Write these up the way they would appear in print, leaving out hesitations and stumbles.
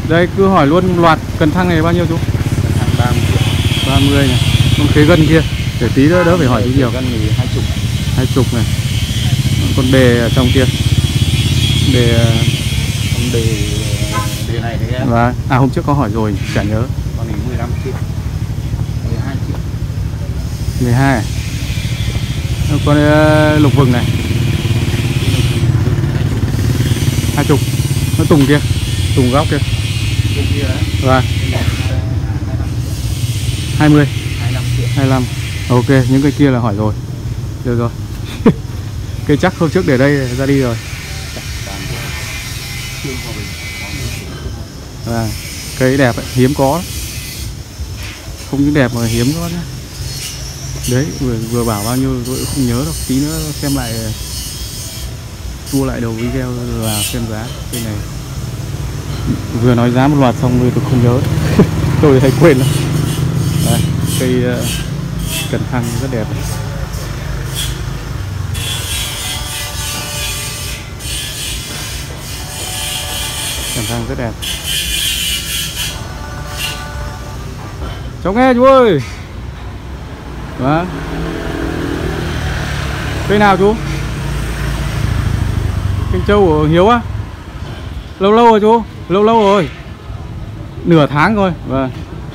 Đây cứ hỏi luôn loạt cần thăng này bao nhiêu chú? Thăng 30 triệu. 30 này. Con khế gân kia để tí nữa đỡ phải hỏi chú nhiều. Gân thì 20. 20 này. Con đề ở trong kia. Đề Con đề này đấy em. Và hôm trước có hỏi rồi chả nhớ. Con này 15 triệu. 12 triệu. 12 à? Con lục vừng này 20. Nó tùng kia, tùng góc kia. Và 20. 25 triệu. 25. Ok, những cái kia là hỏi rồi. Được rồi. Cây chắc hôm trước để đây ra đi rồi. Và cây đẹp ấy, hiếm có. Không những đẹp mà hiếm có nhá. Đấy, vừa bảo bao nhiêu tôi cũng không nhớ đâu. Tí nữa xem lại, tua lại đầu video và xem giá cây này. Vừa nói giá một loạt xong rồi tôi không nhớ. Tôi hay quên lắm. Đây, cây cần thăng rất đẹp. Cần thăng rất đẹp. Cháu nghe chú ơi. Đó. Cây nào chú? Kênh trâu của Hiếu á? Lâu rồi chú, lâu rồi. Nửa tháng rồi. Vâng.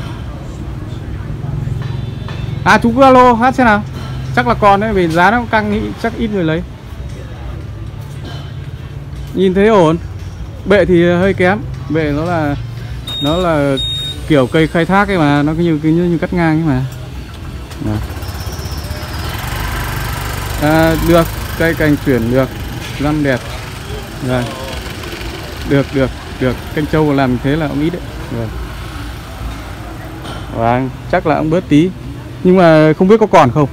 À chú cứ alo hát xem nào. Chắc là còn đấy, vì giá nó căng chắc ít người lấy. Nhìn thấy ổn. Bệ thì hơi kém. Bệ nó là kiểu cây khai thác ấy mà, nó như cắt ngang ấy mà. Được, cây cành chuyển được, răm đẹp. Rồi. Được. Kênh trâu làm thế là ông ít đấy. Rồi. Vâng, chắc là ông bớt tí. Nhưng mà không biết có còn không.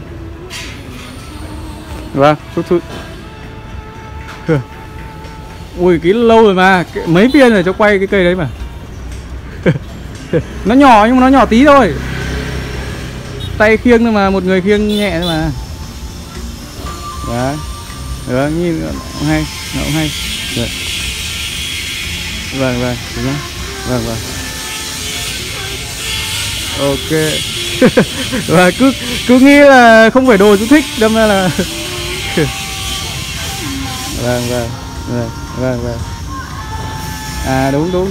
Vâng, chút. Ui, cái lâu rồi mà, mấy viên rồi cho quay cái cây đấy mà. Nó nhỏ nhưng mà nó nhỏ tí thôi. Tay khiêng thôi mà, một người khiêng nhẹ thôi mà. Đấy. Được, nhìn nó cũng hay, Được. Vâng, đúng không? Vâng. Ok. Và cứ nghĩ là không phải đồ chú thích, đâm ra là Vâng. À đúng.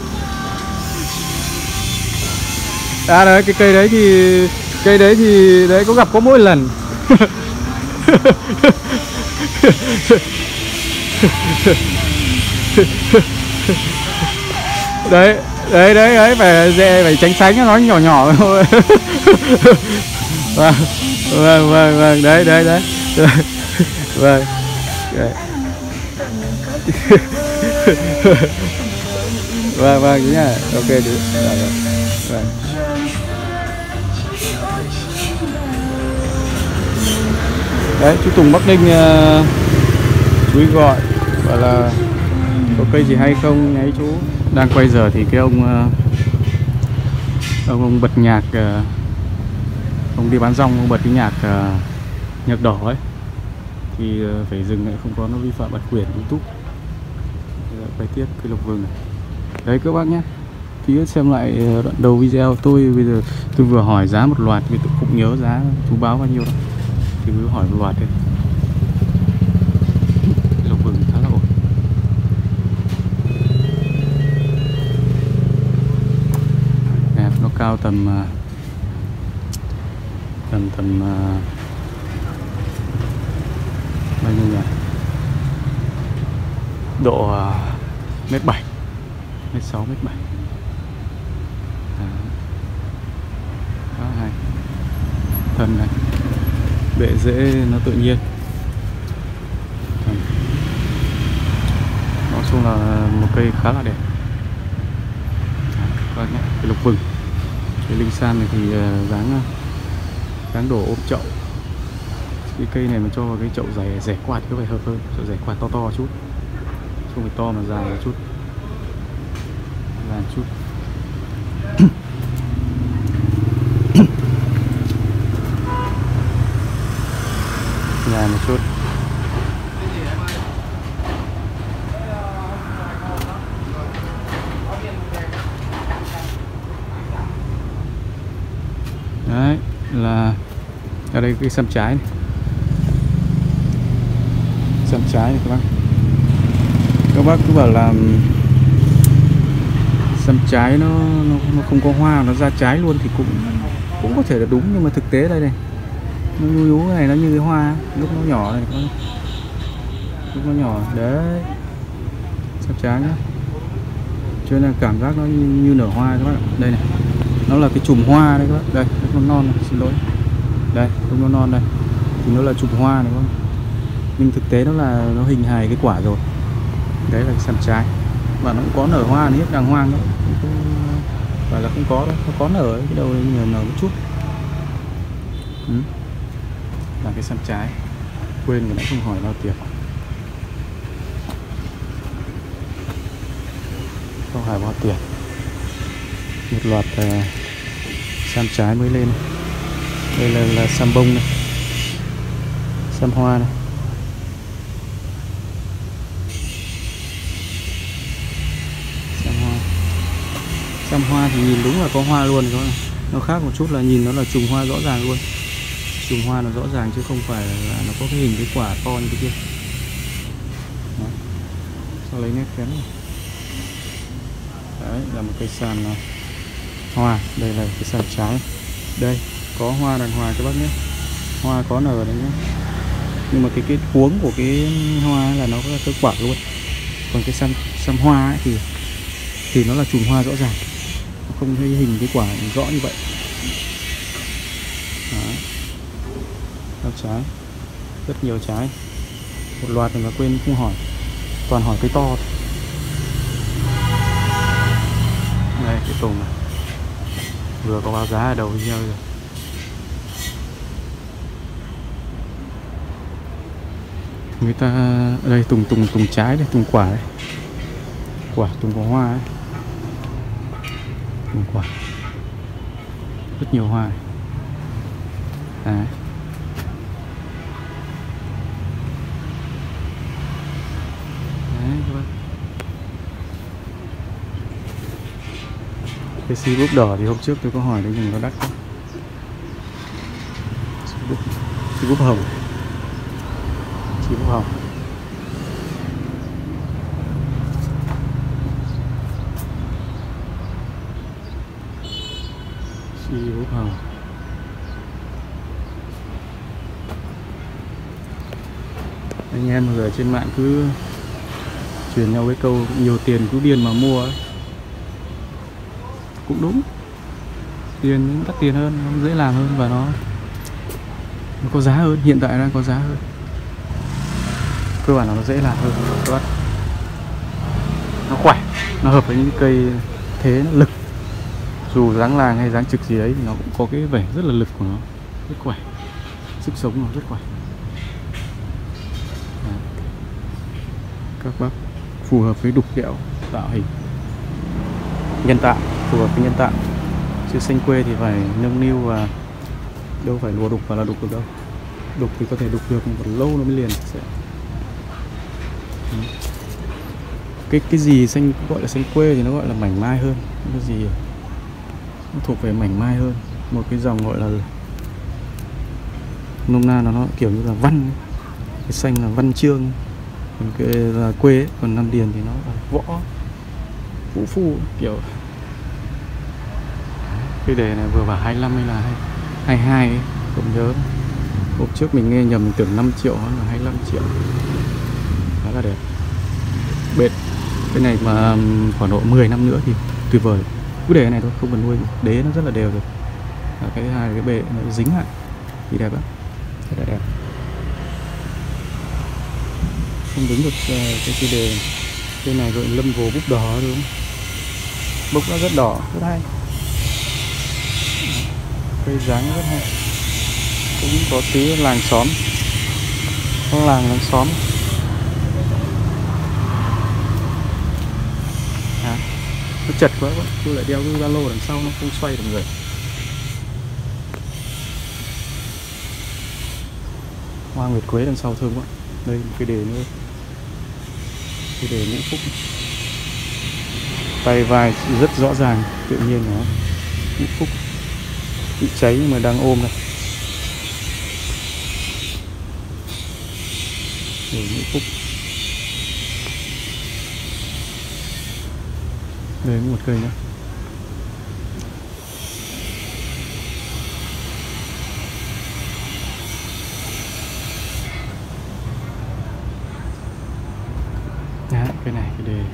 À đấy, cái cây đấy thì đấy có gặp có mỗi lần. Đấy, phải tránh cho nó nhỏ thôi. Vâng, đấy. Vâng. Vâng nhá. Ok được. Vâng. Đấy, chú Tùng Bắc Ninh chú ý gọi bảo là có cây gì hay không nháy chú. Đang quay giờ thì cái ông bật nhạc, ông đi bán rong, ông bật cái nhạc đỏ ấy thì phải dừng lại, không có nó vi phạm bản quyền YouTube. Quay tiếp cái lục vừng này. Đấy các bác nhé, tí nữa xem lại đoạn đầu video. Bây giờ tôi vừa hỏi giá một loạt vì tôi không nhớ giá chú báo bao nhiêu đâu, thì cứ hỏi một loạt đi. Lục vừng khá là ổn. Đẹp, nó cao tầm bao nhiêu nhỉ? Độ 1m7, 1m6, 1m7. Đó, hay. Thân này, bệ rễ nó tự nhiên. Nói chung là một cây khá là đẹp. Các nhé, cái lục vừng, cái linh san này thì dáng đổ ôm chậu. Cái cây này mà cho vào cái chậu rẻ quạt thì có vẻ hợp hơn, chậu rẻ quạt to chút, không phải to mà dài một chút, dài một chút. Dài một chút. Ở đây cái sâm trái này. Sâm trái này các bác cứ bảo là sâm trái nó không có hoa, nó ra trái luôn thì cũng có thể là đúng, nhưng mà thực tế đây này nó nhú này, nó như cái hoa lúc nó nhỏ này, lúc nó nhỏ đấy, sâm trái nhá, cho nên là cảm giác nó như nở hoa các bác. Đây này, nó là cái chùm hoa đấy các bác, đây lúc nó non này, xin lỗi, đây lúc nó non đây thì nó là chùm hoa này các bác, nhưng thực tế nó hình hài cái quả rồi. Đấy là cái sâm trái, và nó cũng có nở hoa hết đàng hoàng đấy, không phải là không có đâu, nó có nở ấy, cái đầu này nở một chút. Là cái sâm trái, quên rồi nãy không hỏi bao tiền, không hỏi bao tiền. Một loạt sâm trái mới lên, đây là sâm bông này, sâm hoa này. Sâm hoa thì nhìn đúng là có hoa luôn các bạn. Nó khác một chút là nhìn nó là chùm hoa rõ ràng luôn. Chùm hoa nó rõ ràng chứ không phải là nó có cái hình cái quả to như cái kia. Đó. Sau lấy nét kén này. Đấy là một cây sàn hoa. Đây là cái sàn trái. Đây có hoa đàng hoàng các bác nhé. Hoa có nở đấy nhé. Nhưng mà cái cuống của cái hoa là nó có cái quả luôn. Còn cái sâm hoa ấy thì nó là chùm hoa rõ ràng, nó không thấy hình cái quả rõ như vậy. Đó. Trái rất nhiều trái, một loạt mình mà quên không hỏi, toàn hỏi cây to thôi. Đây cái tùng này vừa có báo giá ở đầu nhau rồi. Người ta ở đây tùng trái đây, tùng quả đây, quả tùng có hoa ấy. Tùng quả rất nhiều hoa này. Đấy. Đấy các bạn. Cái xi búp đỏ thì hôm trước tôi có hỏi đấy nhưng nó đắt quá. Xi búp hồng. Xi búp hồng. Xi búp hồng. Anh em mọi người trên mạng cứ truyền nhau cái câu nhiều tiền cứ điên mà mua ấy. Cũng đúng, tiền đắt tiền hơn, nó dễ làm hơn và nó có giá hơn, hiện tại đang có giá hơn, cơ bản là nó dễ làm hơn các bác. Nó khỏe, nó hợp với những cây thế nó lực, dù dáng làng hay dáng trực gì đấy thì nó cũng có cái vẻ rất là lực của nó, rất khỏe, sức sống nó rất khỏe. Đấy. Các bác phù hợp với đục kẹo tạo hình nhân tạo, phù hợp với nhân tạo, chứ xanh quê thì phải nâng niu và đâu phải lùa đục và là đục được đâu. Đục thì có thể đục được một lâu nó mới liền sẽ. Cái gì xanh gọi là xanh quê thì nó gọi là mảnh mai hơn, cái gì nó thuộc về mảnh mai hơn, một cái dòng gọi là nôm na nó kiểu như là văn, cái xanh là văn chương, còn cái là quê ấy. Còn Nam Điền thì nó là võ vũ phu kiểu. Cái đề này vừa vào 25 hay là 22 ấy, không nhớ. Hôm trước mình nghe nhầm, mình tưởng 5 triệu hay là 25 triệu. Khá là đẹp. Bệt. Cái này mà khoảng độ 10 năm nữa thì tuyệt vời. Cứ để cái này thôi, không cần nuôi. Đế nó rất là đều rồi. Cái thứ hai là cái bệ nó dính lại thì đẹp lắm. Rất là đẹp. Không đứng được cái đề này. Cái này gọi lâm vồ búp đỏ đúng không? Búp nó rất đỏ, rất hay. Cây dáng rất hay. Cũng có tí làng xóm. Có làng xóm. Nó chật quá, tôi lại đeo cái ba lô đằng sau nó không xoay được người. Hoa nguyệt quế đằng sau thơm quá. Đây một cái đề nữa, cái đề ngũ phúc, tay vai rất rõ ràng, tự nhiên nó ngũ phúc bị cháy nhưng mà đang ôm này. Đồi Mỹ Phúc. Đây có một cây nữa. Đấy, cái này cái đề.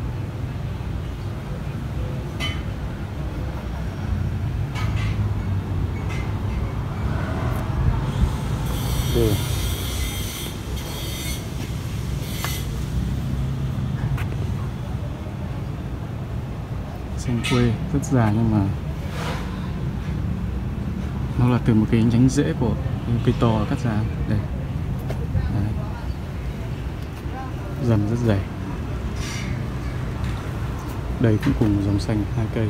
Đề. Xanh quê rất già nhưng mà nó là từ một cái nhánh rễ của cây to cắt ra đây. Đấy. Dầm rất dày. Đây cũng cùng dòng xanh hai cây.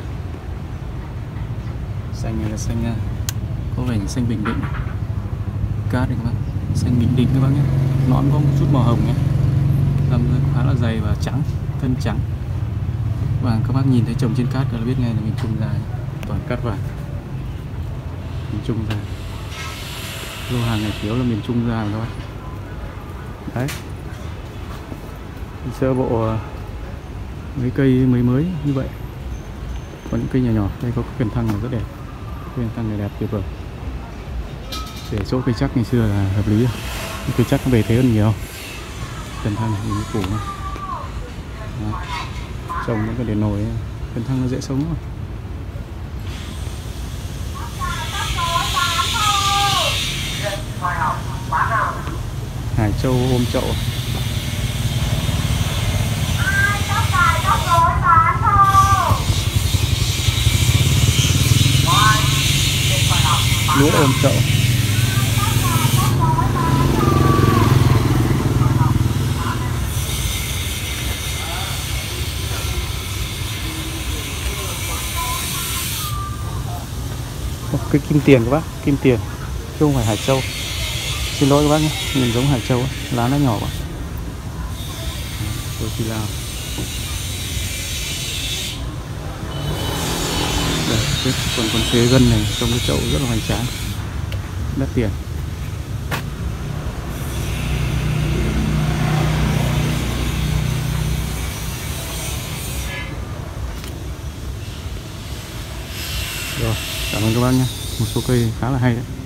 Xanh này là xanh có vẻ xanh Bình Định. Cát đây các bác, xanh Bình Định các bác nhé. Nõn có một chút màu hồng nhé. Dầm khá là dày và trắng, thân trắng. Và các bác nhìn thấy trồng trên cát là biết ngay là miền Trung ra, toàn cát vàng. Miền Trung ra. Lô hàng này chủ yếu là miền Trung ra các bác. Đấy. Sơ bộ mấy cây mới như vậy. Còn những cây nhỏ nhỏ, đây có cần thăng là rất đẹp. Cần thăng này đẹp tuyệt vời. Để chỗ cây chắc ngày xưa là hợp lý. Cây chắc nó bề thế hơn nhiều. Cần thăng thì mới củ này. Trồng những cái để nổi, cần thăng nó dễ sống mà. Hải Châu ôm chậu. Lúa ôm chậu. Cái kim tiền các bác, kim tiền chứ không phải Hải Châu. Xin lỗi các bác nhé, nhìn giống Hải Châu, lá nó nhỏ quá. Rồi Lào. Đây, còn con khế gân này trong cái chậu rất là hoành tráng, đắt tiền. Rồi, cảm ơn các bác nhé. Một số cây khá là hay đấy.